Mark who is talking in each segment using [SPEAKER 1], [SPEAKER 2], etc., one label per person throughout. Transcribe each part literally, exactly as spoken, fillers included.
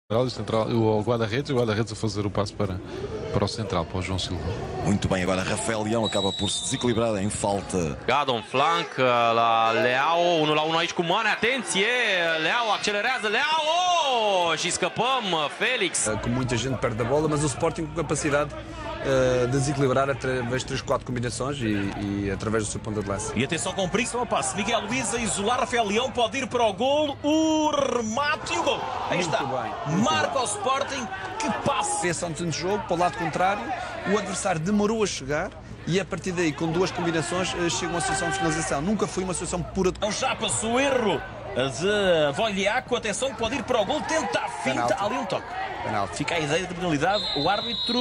[SPEAKER 1] O, central, o guarda-redes, o guarda-redes a fazer o passo para, para o central, para o João Silva.
[SPEAKER 2] Muito bem, agora Rafael Leão acaba por se desequilibrar em falta.
[SPEAKER 3] Gata un flanc la Leao, unu la unu aici cu Mane, atenție, Leao accelerează, Leao și scăpăm, Felix.
[SPEAKER 4] Com muita gente perto da bola, mas o Sporting com capacidade uh, de desequilibrar através de três, quatro combinações e, e através do seu ponta de lança.
[SPEAKER 5] E atenção com perigo, ao passe. Miguel Luís a isolar Rafael Leão, pode ir para o golo, o remate e o golo. Aí
[SPEAKER 4] Muito
[SPEAKER 5] está,
[SPEAKER 4] bem, muito
[SPEAKER 5] marca
[SPEAKER 4] bem.
[SPEAKER 5] o Sporting, que passe.
[SPEAKER 4] Pensão de jogo, para o lado contrário, o adversário demorou a chegar e a partir daí, com duas combinações, chega uma situação de finalização. Nunca foi uma situação pura de...
[SPEAKER 5] Já passou o erro de Volhaco, atenção que pode ir para o golo, tenta a finta,
[SPEAKER 4] Penalti.
[SPEAKER 5] ali um toque.
[SPEAKER 4] Penalti.
[SPEAKER 5] Fica a ideia de penalidade, o árbitro...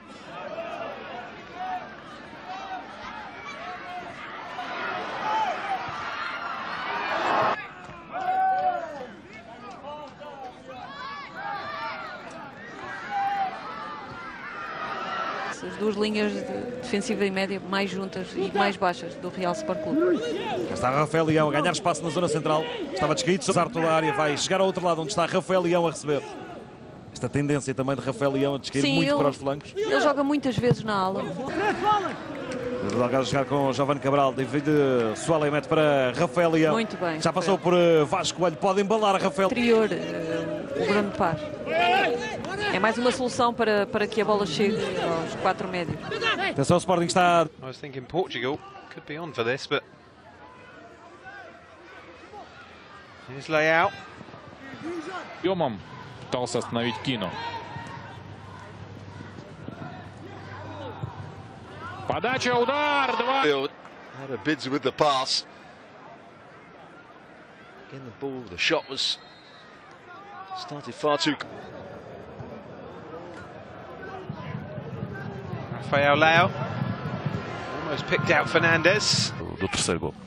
[SPEAKER 6] As duas linhas de defensiva e média mais juntas e mais baixas do Real Sport Clube.
[SPEAKER 7] Já está Rafael Leão a ganhar espaço na zona central. Estava descaído, Cesar toda a área, vai chegar ao outro lado onde está Rafael Leão a receber. Esta tendência também de Rafael Leão a descair
[SPEAKER 6] Sim,
[SPEAKER 7] muito
[SPEAKER 6] ele,
[SPEAKER 7] para os flancos.
[SPEAKER 6] Ele joga muitas vezes na ala.
[SPEAKER 7] A jogar com Giovanni Cabral, David Soalé mete para Rafael Leão.
[SPEAKER 6] Muito bem.
[SPEAKER 7] Já passou por uh, Vasco Coelho, pode embalar a Rafael.
[SPEAKER 6] Exterior, uh, o grande par. É mais uma solução para, para que a bola chegue aos quatro médios.
[SPEAKER 7] Atenção, o Sporting está...
[SPEAKER 8] I was thinking Portugal could be on for this, but here's Leão.
[SPEAKER 9] Приемом пытался остановить Кино. Подача, удар, два.
[SPEAKER 10] Had a bids with the pass. Again, the ball, the shot was started far too.
[SPEAKER 8] Rafael Leão almost picked out Fernandes.
[SPEAKER 11] Do terceiro gol.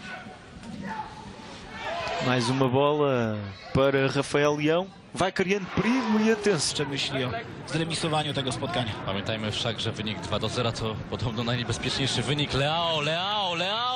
[SPEAKER 11] Mais uma bola para Rafael Leão. Vai criando perigo i atencji przemyśli o zremisowaniu tego spotkania.
[SPEAKER 12] Pamiętajmy wszak, że wynik dwa do zera to podobno najniebezpieczniejszy wynik. Leão, Leão, Leão!